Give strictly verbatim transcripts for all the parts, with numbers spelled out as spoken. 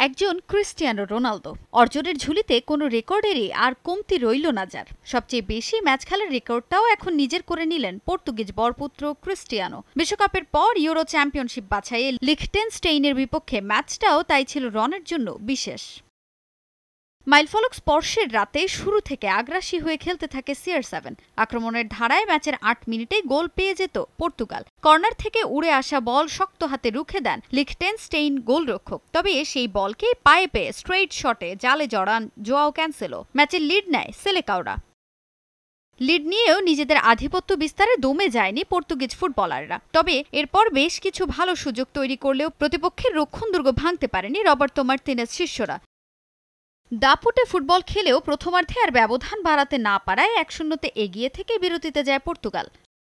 একজন Cristiano Ronaldo অর্জনের ঝুলিতে কোনো রেকর্ডেরই আর কমতি রইল না যার। সবচেয়ে বেশি ম্যাচ খেলার রেকর্ডটাও এখন নিজের করে নিলেন পর্তুগিজ বরপুত্র ক্রিস্টিয়ানো। বিশ্বকাপের পর ইউরো চ্যাম্পিয়নশিপ বাছাইয়ে লিখটেনস্টেইনের বিপক্ষে ম্যাচটাও তাই ছিল রনের জন্য বিশেষ। মাইলফলক স্পর্শের রাতে শুরু থেকে আগ্রাসী হয়ে খেলতে থাকে সি আর সেভেন। আক্রমণের ধারায় ম্যাচের আট মিনিটেই গোল পেয়ে যেত পর্তুগাল। কর্নার থেকে উড়ে আসা বল শক্ত হাতে রুখে দেন লিখটেনস্টেইন গোলরক্ষক। তবে সেই বলকেই পায়ে পেয়ে স্ট্রেইট শটে জালে জড়ান জোয়াও ক্যান্সেলো। ম্যাচের লিড নেয় সেলেকাওরা। লিড নিয়েও নিজেদের আধিপত্য বিস্তারে দমে যায়নি পর্তুগিজ ফুটবলাররা। তবে এরপর বেশ কিছু ভালো সুযোগ তৈরি করলেও প্রতিপক্ষের রক্ষণদুর্গ ভাঙতে পারেনি রবার্তো মার্তিনেজ শিষ্যরা। দাপুটে ফুটবল খেলেও প্রথমার্ধে আর ব্যবধান বাড়াতে না পারায় এক শূন্যতে এগিয়ে থেকে বিরতিতে যায় পর্তুগাল।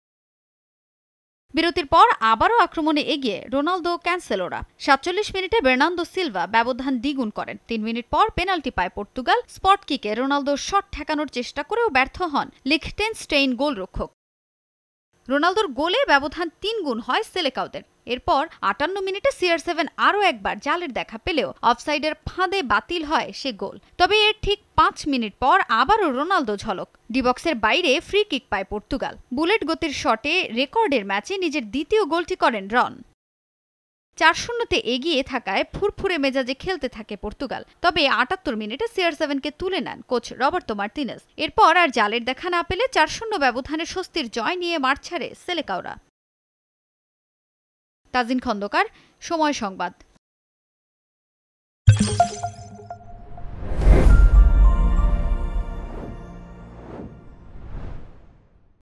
বিরতির পর আবারও আক্রমণে এগিয়ে রোনালদো ক্যান্সেলোরা। সাতচল্লিশ মিনিটে বের্নান্দো সিলভা ব্যবধান দ্বিগুণ করেন। তিন মিনিট পর পেনাল্টি পায় পর্তুগাল। স্পট কিকে রোনালদোর শট ঠেকানোর চেষ্টা করেও ব্যর্থ হন লিখটেনস্টেইন গোলরক্ষক। রোনালদোর গোলে ব্যবধান তিন গুণ হয় সেলেকাওদের। এরপর আটান্ন মিনিটে সি আর সেভেন আরও একবার জালের দেখা পেলেও অফসাইডের ফাঁদে বাতিল হয় সে গোল। তবে এর ঠিক পাঁচ মিনিট পর আবারও রোনালদো ঝলক। ডিবক্সের বাইরে ফ্রি কিক পায় পর্তুগাল। বুলেট গতির শটে রেকর্ডের ম্যাচে নিজের দ্বিতীয় গোলটি করেন রন। চার শূন্যতে এগিয়ে থাকায় ফুরফুরে মেজাজে খেলতে থাকে পর্তুগাল। তবে আটাত্তর মিনিটে সি আর সেভেনকে তুলে নেন কোচ রবার্তো মার্তিনেজ। এরপর আর জালের দেখা না পেলে চার শূন্য ব্যবধানে স্বস্তির জয় নিয়ে মাঠ ছাড়ে সেলেকাওরা। তাজিন খন্দকার, সময় সংবাদ।